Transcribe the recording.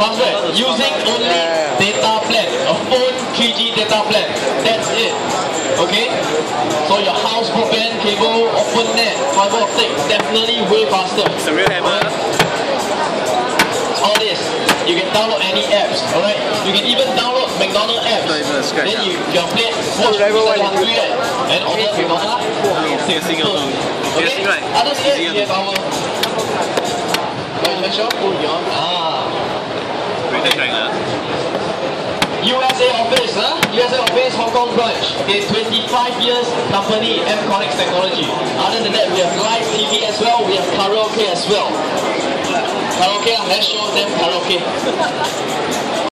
password using only data plan, a phone 3G data plan. That's it. Okay? So your house broadband cable, open net, fiber optic, definitely way faster. It's a real hammer. All this, you can download any apps, alright? You can even download McDonald's apps. Then you can play, watch Mr. Hungry, and order McDonald's. Singapore. Okay? Other than that, we have our... USA office, USA office, Hong Kong branch. Okay, 25 years company, M-Connect Technology. Other than that, we have live TV as well, we have karaoke as well. Karaoke, let's show them karaoke.